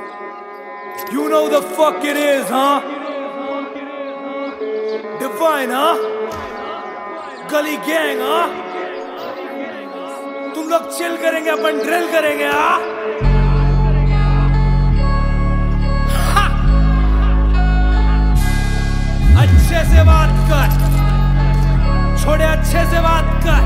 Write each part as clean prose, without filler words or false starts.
You know the fuck it is, huh? Divine, huh? गली gang, हाँ? तुम लोग चिल करेंगे, अपन ड्रिल करेंगे, हाँ? अच्छे से बात कर, छोड़े अच्छे से बात कर,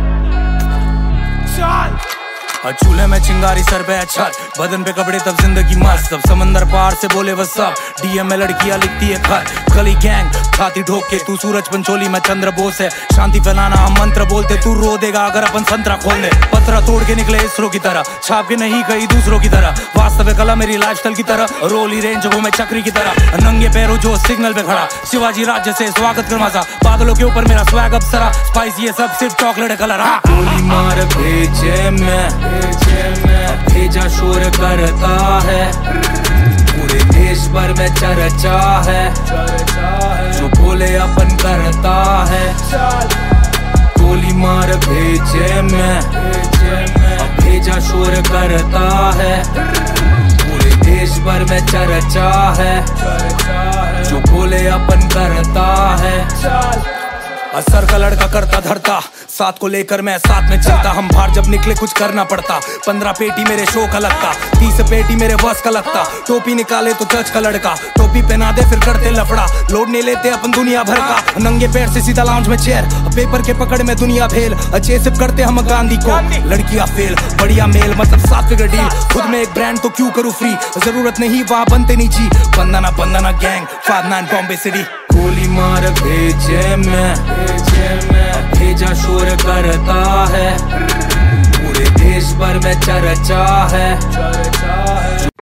चल। चूल्हे में चिंगारी सर पे छत, बदन पे कपड़े तब जिंदगी मस्त, तब समंदर पार से बोले वो सब, डीएम में लड़कियां लिखती है खत, गली गैंग छाती ठोक के, तू सूरज पंचोली मैं चंद्र बोस है, शांति फैलाना हम मंत्र बोलते, तू रो देगा अगर अपन संतरा खोल दे, पत्रा तोड़ के निकले इसरो की तरह, छाप के नहीं कहीं दूसरों की तरह, वास्तविक कला मेरी लाइफस्टाइल की तरह, रोली रेंज घूमे चक्री की तरह, नंगे पैरों जो सिग्नल पे खड़ा, शिवाजी राज्य से स्वागत कर मजा, बादलों के ऊपर मेरा स्वैग अप्सरा, स्पाइस ये सब सिर्फ चॉकलेट कलर, हाँ। गोली मार भेजे में भेजा शोर करता है, पूरे देश भर में चर्चा है, जो बोले अपन करता है, गोली मार भेजे में भेजा शोर करता है, पूरे देश भर में चर्चा है, जो बोले अपन करता है। असर का लड़का करता धरता, साथ को लेकर मैं साथ में चलता, हम बाहर जब निकले कुछ करना पड़ता, 15 पेटी मेरे शो का लगता, 30 पेटी मेरे बस का लगता, टोपी निकाले तो जज का लड़का, टोपी पहना दे फिर करते लफड़ा, लोड नहीं लेते अपन दुनिया भर का, नंगे पैर से सीधा लाउंज में चेयर, पेपर के पकड़ में दुनिया भेल, अच्छे सिर्फ करते हम गांधी को, लड़कियां फेल, बढ़िया मेल मतलब 7 फिगर डील, खुद में एक ब्रांड तो क्यों करूँ फ्री, जरूरत नहीं वहाँ बनते नहीं जी, बंदना गैंग 59 बॉम्बे सिटी। गोली मार भेजे में भेजा शोर करता है, पूरे देश भर में चर्चा है।